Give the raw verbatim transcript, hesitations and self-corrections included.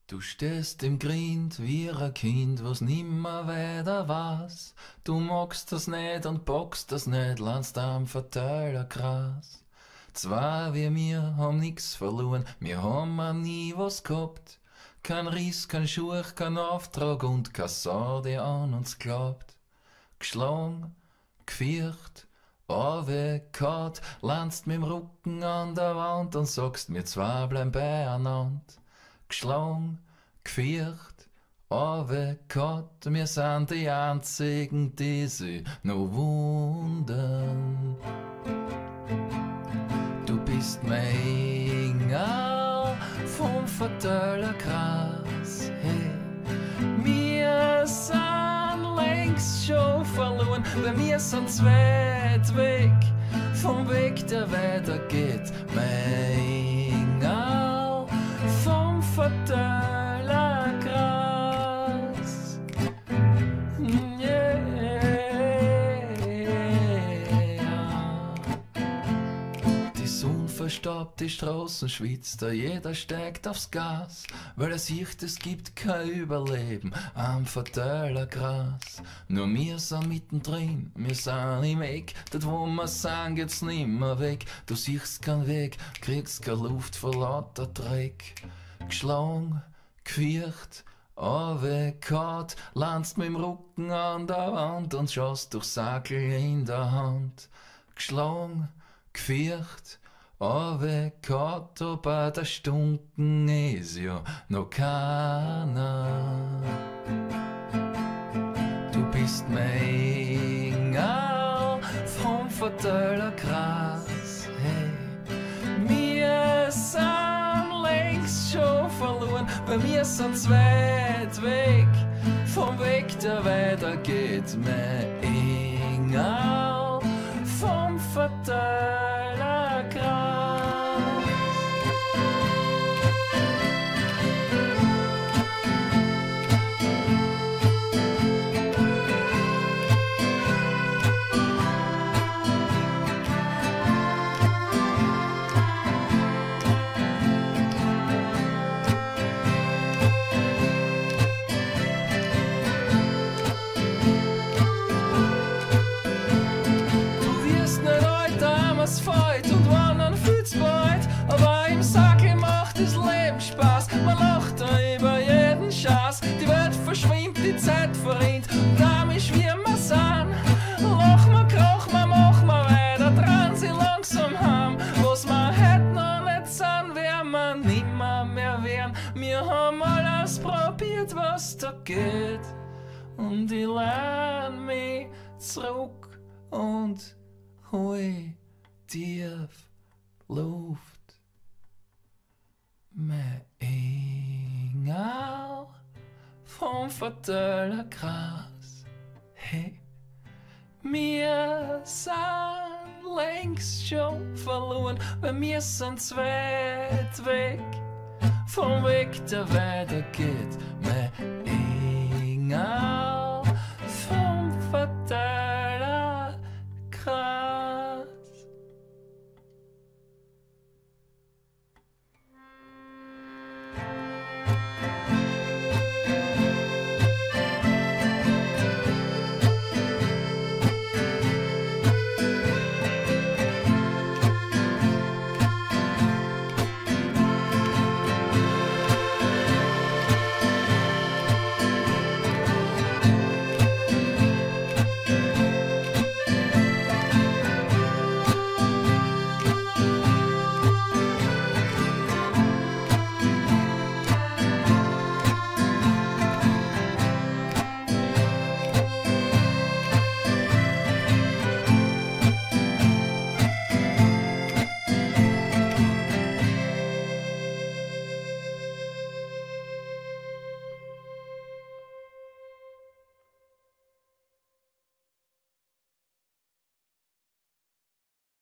Du stehst im Grind wie ein Kind, was nimmer weiter weiß. Du magst das nicht und bockst das nicht, lernst am Verteiler Gras. Zwei wie mir haben nix verloren, wir haben auch nie was gehabt. Kein Riss, kein Schurch, kein Auftrag und keine Sau, die an uns glaubt. Geschlagen, gefürcht, runtergehauen, lernst mit dem Rücken an der Wand und sagst, wir zwei bleiben beieinander. Geschlagen, gefürcht, runtergehauen, wir sind die einzigen, die sich noch wundern. Du bist mein Engel vom Verteiler Gras, hey. Wir sind längst schon verloren, weil wir sind zu weit weg vom Weg, der weitergeht. Mein Engel vom Verteiler Gras, yeah. Die Sonne verstaubt die Straßen, schwitzt, da jeder steigt aufs Gas, weil er sieht, es gibt kein Überleben am Verteiler Gras. Nur wir sind mittendrin, wir sind im Eck, dort wo wir sind, geht's nimmer weg. Du siehst keinen Weg, kriegst keine Luft vor lauter Dreck. Geschlagen, gefürcht, runtergehauen, landst mit dem Rücken an der Wand und schaust durch Sackel in der Hand. Geschlagen, gefürcht, runtergehauen, aber der Stunken ist ja noch keiner. Du bist mein Engel vom Verteiler Gras, hey. Wir sind längst schon verloren, weil wir sind zu weit weg vom Weg, der weitergeht. Mein Engel vom Verteiler Gras. Fight und wandern fühlt's bald, aber im Sackel macht das Leben Spaß. Man lacht da über jeden Schatz, die Welt verschwimmt, die Zeit verrinnt, und damisch wie wir sind. Lach wir, krach wir, mach wir weiter dran, sie langsam haben, was wir heute noch nicht sind, werden wir nimmer mehr werden. Wir haben alles probiert, was da geht, und ich lehn mich zurück und hol tief Luft. Mein Engel vom Verteiler Gras, hey. Wir sind längst schon verloren, weil wir sind zu weit weg vom Weg, der weitergeht. Mein Engel